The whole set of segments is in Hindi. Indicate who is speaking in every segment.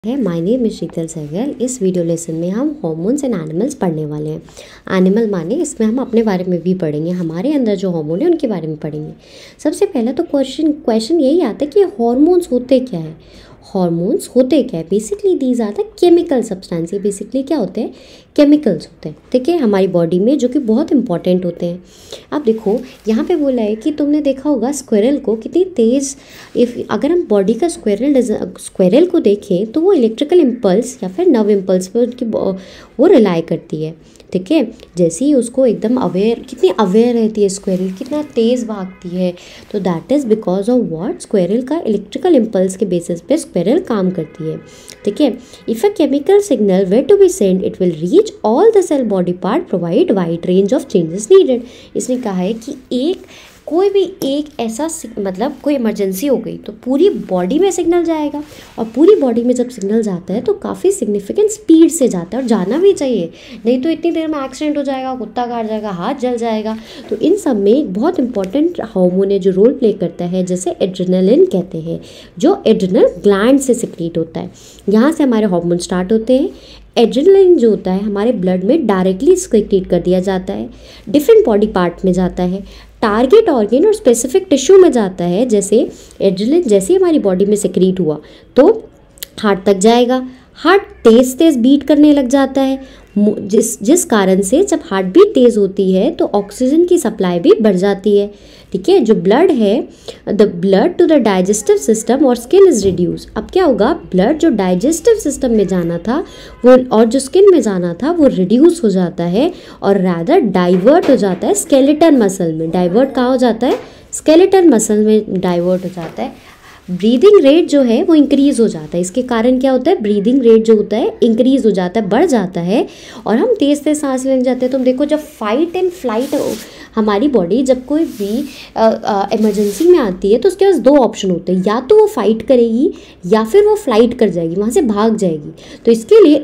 Speaker 1: My name is Sheetal Sehgal. इस वीडियो लेसन में हम हॉर्मोन्स एंड एनिमल्स पढ़ने वाले हैं। एनिमल माने इसमें हम अपने बारे में भी पढ़ेंगे, हमारे अंदर जो हार्मोन है उनके बारे में पढ़ेंगे। सबसे पहले तो क्वेश्चन यही आता है कि हार्मोन्स होते क्या है। हार्मोन्स होते क्या है? Basically these are the chemical substance. ये बेसिकली क्या होते हैं? केमिकल्स होते हैं, ठीक है, हमारी बॉडी में, जो कि बहुत इंपॉर्टेंट होते हैं। अब देखो यहाँ पे बोला है कि तुमने देखा होगा स्क्विरल को कितनी तेज़, अगर हम बॉडी का स्क्विरल को देखें तो वो इलेक्ट्रिकल इम्पल्स या फिर नर्व इम्पल्स पर उनकी वो रिलाई करती है, ठीक है। जैसे ही उसको एकदम कितनी अवेयर रहती है स्क्विरल, कितना तेज़ भागती है, तो that is because of what, squirrel का इलेक्ट्रिकल इम्पल्स के बेसिस पे स्क्विरल काम करती है, ठीक है। If a chemical signal were to be send it will reach all the cell body part, provide wide range of changes needed. इसने कहा है कि कोई भी एक ऐसा मतलब कोई इमरजेंसी हो गई तो पूरी बॉडी में सिग्नल जाएगा, और पूरी बॉडी में जब सिग्नल जाता है तो काफ़ी सिग्निफिकेंट स्पीड से जाता है, और जाना भी चाहिए, नहीं तो इतनी देर में एक्सीडेंट हो जाएगा, कुत्ता काट जाएगा, हाथ जल जाएगा। तो इन सब में एक बहुत इंपॉर्टेंट हार्मोन है जो रोल प्ले करता है, जैसे एड्रेनलिन कहते हैं, जो एड्रेनल ग्लैंड से सिक्रीट होता है। यहाँ से हमारे हार्मोन स्टार्ट होते हैं। एड्रेनलिन जो होता है हमारे ब्लड में डायरेक्टली सिक्रीट कर दिया जाता है, डिफरेंट बॉडी पार्ट में जाता है, टारगेट ऑर्गन और स्पेसिफिक टिश्यू में जाता है। जैसे एड्रेनलिन जैसे हमारी बॉडी में सिक्रीट हुआ तो हार्ट तक जाएगा, हार्ट तेज़ तेज़ बीट करने लग जाता है, जिस कारण से जब हार्ट बीट तेज़ होती है तो ऑक्सीजन की सप्लाई भी बढ़ जाती है, ठीक है। जो ब्लड है, the blood to the digestive system और स्किन इज रिड्यूस। अब क्या होगा, ब्लड जो डाइजेस्टिव सिस्टम में जाना था वो, और जो स्किन में जाना था वो रिड्यूस हो जाता है, और रैदर डाइवर्ट हो जाता है स्केलेटन मसल में। डाइवर्ट कहाँ हो जाता है? स्केलेटन मसल में डाइवर्ट हो जाता है। ब्रीदिंग रेट जो है वो इंक्रीज़ हो जाता है। इसके कारण क्या होता है, ब्रीदिंग रेट जो होता है इंक्रीज़ हो जाता है, बढ़ जाता है, और हम तेज़ तेज़ सांस लेने जाते हैं। तुम देखो जब फाइट एंड फ्लाइट हमारी बॉडी जब कोई भी इमरजेंसी में आती है तो उसके पास दो ऑप्शन होते हैं, या तो वो फाइट करेगी या फिर वो फ्लाइट कर जाएगी, वहाँ से भाग जाएगी। तो इसके लिए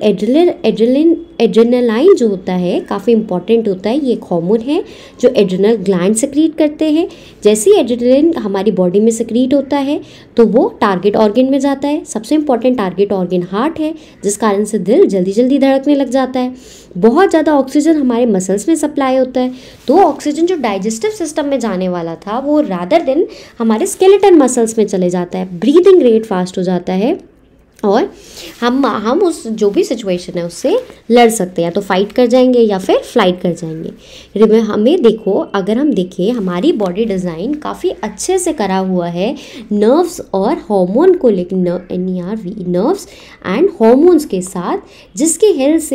Speaker 1: एड्रेनलाइन जो होता है काफ़ी इंपॉर्टेंट होता है। ये एक हार्मोन है जो एड्रेनल ग्लैंड सिक्रीट करते हैं। जैसे ही एड्रेनलिन हमारी बॉडी में सिक्रीट होता है तो वो टारगेट ऑर्गन में जाता है। सबसे इंपॉर्टेंट टारगेट ऑर्गन हार्ट है, जिस कारण से दिल जल्दी जल्दी धड़कने लग जाता है। बहुत ज़्यादा ऑक्सीजन हमारे मसल्स में सप्लाई होता है, तो ऑक्सीजन जो डाइजेस्टिव सिस्टम में जाने वाला था वो रादर देन हमारे स्केलेटन मसल्स में चले जाता है। ब्रीदिंग रेट फास्ट हो जाता है, और हम उस जो भी सिचुएशन है उससे लड़ सकते हैं, या तो फाइट कर जाएंगे या फिर फ्लाइट कर जाएंगे। हमें देखो, अगर हम देखें हमारी बॉडी डिज़ाइन काफ़ी अच्छे से करा हुआ है नर्व्स और हार्मोन को लेकर, नर्व्स एंड हार्मोन्स के साथ, जिसकी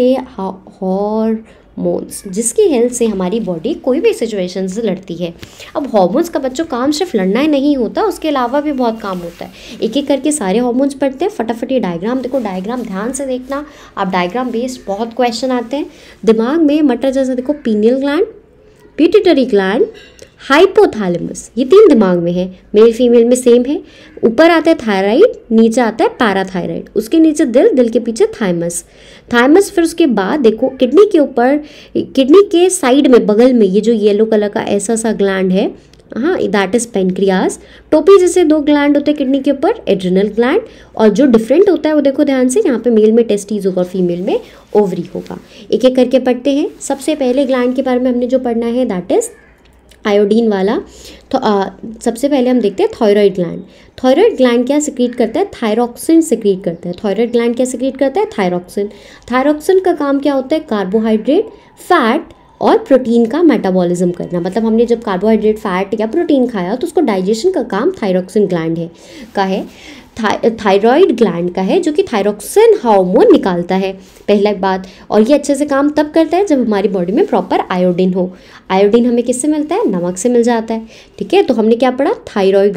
Speaker 1: हेल्प से हमारी बॉडी कोई भी सिचुएशन से लड़ती है। अब हार्मोन्स का बच्चों काम सिर्फ लड़ना ही नहीं होता, उसके अलावा भी बहुत काम होता है। एक एक करके सारे हार्मोन्स पढ़ते हैं। फटाफट ये डायग्राम देखो, डायग्राम ध्यान से देखना, आप डायग्राम बेस्ड बहुत क्वेश्चन आते हैं। दिमाग में मटर जैसा देखो, pineal gland, pituitary gland, hypothalamus, ये तीन दिमाग में है, मेल फीमेल में सेम है। ऊपर आता है थायराइड, नीचे आता है पैराथायराइड, उसके नीचे दिल के पीछे थाइमस, फिर उसके बाद देखो किडनी के ऊपर, किडनी के साइड में बगल में ये जो येलो कलर का ऐसा सा ग्लैंड है, हाँ, दैट इज पेनक्रियास। टोपी जैसे दो ग्लैंड होते हैं किडनी के ऊपर, एड्रिनल ग्लैंड, और जो डिफरेंट होता है वो देखो ध्यान से, यहाँ पे मेल में टेस्टिस होगा, फीमेल में ओवरी होगा। एक एक करके पढ़ते हैं। सबसे पहले ग्लैंड के बारे में हमने जो पढ़ना है दैट इज आयोडीन वाला। तो सबसे पहले हम देखते हैं थायराइड ग्लैंड। थायराइड ग्लैंड क्या सिक्रीट करता है? थायरॉक्सिन सिक्रीट करता है। थायराइड ग्लैंड क्या सिक्रीट करता है? थायरॉक्सिन का काम क्या होता है? कार्बोहाइड्रेट, फैट और प्रोटीन का मेटाबॉलिज्म करना। मतलब हमने जब कार्बोहाइड्रेट, फैट या प्रोटीन खाया तो उसको डाइजेशन का काम थायरॉक्सिन ग्लैंड का है, थायराइड ग्लैंड का है, जो कि थायरॉक्सिन हार्मोन निकालता है, पहला बात। और ये अच्छे से काम तब करता है जब हमारी बॉडी में प्रॉपर आयोडीन हो। आयोडीन हमें किससे मिलता है? नमक से मिल जाता है, ठीक है। तो हमने क्या पढ़ा? थायराइड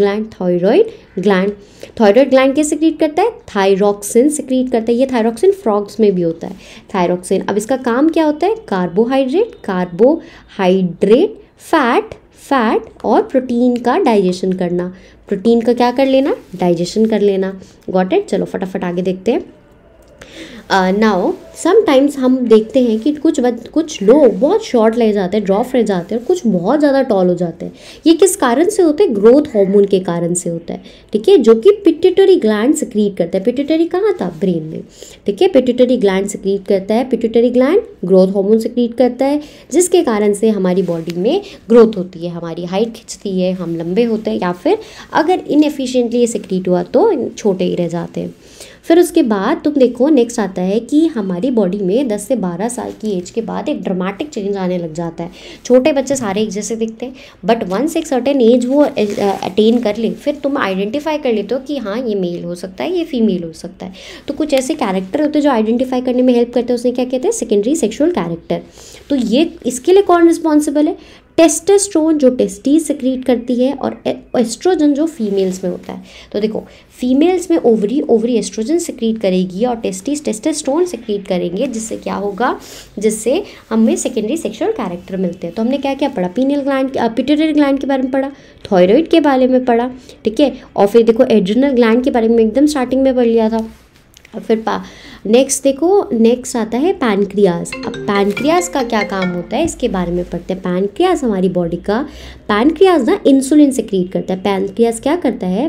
Speaker 1: ग्लैंड क्या सिक्रीट करता है? थायरॉक्सिन सिक्रीट करता है। ये थायरॉक्सिन फ्रॉग्स में भी होता है, थायरॉक्सिन। अब इसका काम क्या होता है? कार्बोहाइड्रेट, फैट और प्रोटीन का डाइजेशन करना। प्रोटीन का क्या कर लेना? डाइजेशन कर लेना। Got it? चलो फटाफट आगे देखते हैं। नाउ समटाइम्स हम देखते हैं कि कुछ लोग बहुत शॉर्ट रह जाते हैं, ड्रॉप रह जाते हैं, और कुछ बहुत ज़्यादा टॉल हो जाते हैं। ये किस कारण से होते हैं? ग्रोथ हार्मोन के कारण से होता है, ठीक है, जो कि पिट्यूटरी ग्लैंड सिक्रीट करता है। पिट्यूटरी कहाँ था? ब्रेन में, ठीक है। पिट्यूटरी ग्लैंड सिक्रीट करता है, pituitary gland growth hormone secrete करता है, जिसके कारण से हमारी बॉडी में ग्रोथ होती है, हमारी हाइट खिंचती है, हम लंबे होते हैं, या फिर अगर इनएफिशिएंटली ये सिक्रीट हुआ तो छोटे ही रह जाते हैं। फिर उसके बाद तुम देखो नेक्स्ट आता है कि हमारी बॉडी में 10 से 12 साल की एज के बाद एक ड्रामेटिक चेंज आने लग जाता है। छोटे बच्चे सारे एक जैसे दिखते हैं, बट वंस एक सर्टेन एज वो अटेन कर ले, फिर तुम आइडेंटिफाई कर लेते हो कि हाँ ये मेल हो सकता है, ये फीमेल हो सकता है। तो कुछ ऐसे कैरेक्टर होते हैं जो आइडेंटिफाई करने में हेल्प करते हैं, उसने क्या कहते हैं? Secondary sexual character. तो ये इसके लिए कौन रिस्पॉन्सिबल है? टेस्टोस्टेरोन जो टेस्टीज सिक्रीट करती है, और एस्ट्रोजन जो फीमेल्स में होता है। तो देखो फीमेल्स में ओवरी एस्ट्रोजन सिक्रीट करेगी और टेस्टीज टेस्टोस्टेरोन सिक्रीट करेंगे, जिससे क्या होगा? जिससे हमें सेकेंडरी सेक्शुअल कैरेक्टर मिलते हैं। तो हमने क्या क्या पढ़ा? पीनियल ग्लैंड, पिट्यूटरी ग्लैंड के बारे में पढ़ा, थायराइड के बारे में पढ़ा, ठीक है, और फिर देखो एड्रिनल ग्लैंड के बारे में एकदम स्टार्टिंग में पढ़ लिया था। और फिर नेक्स्ट देखो, नेक्स्ट आता है पैनक्रियाज। अब पैनक्रियाज का क्या काम होता है इसके बारे में पढ़ते हैं। पैनक्रियाज हमारी बॉडी का, पैनक्रियाज ना इंसुलिन सिक्रीट करता है। पैनक्रियाज क्या करता है?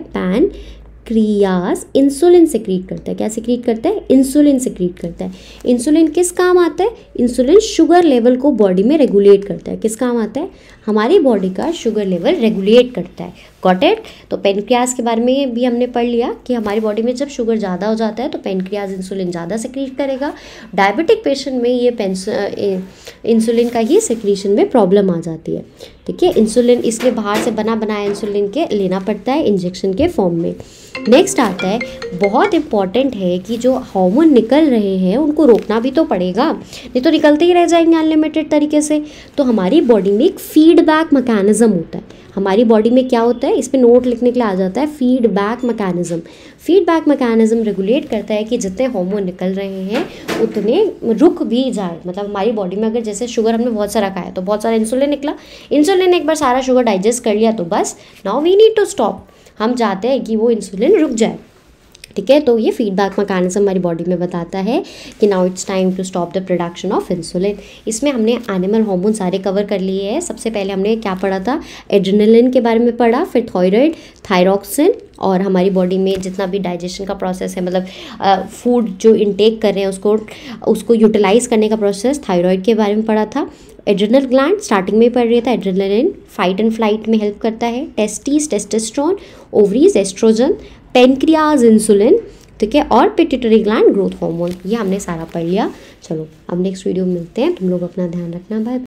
Speaker 1: पैनक्रियाज इंसुलिन सिक्रीट करता है। क्या सिक्रीट करता है? इंसुलिन सिक्रीट करता है। इंसुलिन किस काम आता है? इंसुलिन शुगर लेवल को बॉडी में रेगुलेट करता है। किस काम आता है? हमारी बॉडी का शुगर लेवल रेगुलेट करता है। Got it? तो पेनक्रियाज के बारे में भी हमने पढ़ लिया कि हमारी बॉडी में जब शुगर ज़्यादा हो जाता है तो पेनक्रियाज इंसुलिन ज़्यादा सिक्रीट करेगा। डायबिटिक पेशेंट में ये इंसुलिन का ही सिक्रीशन में प्रॉब्लम आ जाती है, ठीक है। इंसुलिन इसलिए बाहर से बना बनाया इंसुलिन के लेना पड़ता है इंजेक्शन के फॉर्म में। नेक्स्ट आता है, बहुत इंपॉर्टेंट है कि जो हार्मोन निकल रहे हैं उनको रोकना भी तो पड़ेगा, नहीं तो निकलते ही रह जाएंगे अनलिमिटेड तरीके से। तो हमारी बॉडी में एक फीडबैक मैकेनिज्म होता है। हमारी बॉडी में क्या होता है? इस पे नोट लिखने के लिए आ जाता है feedback mechanism. Feedback mechanism regulate करता है कि जितने हार्मोन निकल रहे हैं उतने रुक भी जाए। मतलब हमारी बॉडी में अगर जैसे शुगर हमने बहुत सारा खाया तो बहुत सारा इंसुलिन निकला, इंसुलिन ने एक बार सारा शुगर डाइजेस्ट कर लिया तो बस now we need to stop. हम चाहते हैं कि वो इंसुलिन रुक जाए, ठीक है। तो ये फीडबैक मैकेनिज्म हमारी बॉडी में बताता है कि now it's time to stop the production of insulin. इसमें हमने एनिमल हार्मोन सारे कवर कर लिए हैं। सबसे पहले हमने क्या पढ़ा था? एड्रेनलिन के बारे में पढ़ा, फिर थायराइड, थायरॉक्सिन, और हमारी बॉडी में जितना भी डाइजेशन का प्रोसेस है, मतलब फूड जो इनटेक कर रहे हैं उसको यूटिलाइज करने का प्रोसेस, थायराइड के बारे में पढ़ा था। एड्रिनल ग्लैंड स्टार्टिंग में पढ़ रहे था, एड्रेनलिन फाइट एंड फ्लाइट में हेल्प करता है। Testes testosterone, ovaries oestrogen, pancreas insulin, ठीक है, और पिट्यूटरी ग्लैंड ग्रोथ हार्मोन। ये हमने सारा पढ़ लिया। चलो अब नेक्स्ट वीडियो में मिलते हैं। तुम लोग अपना ध्यान रखना। बाय।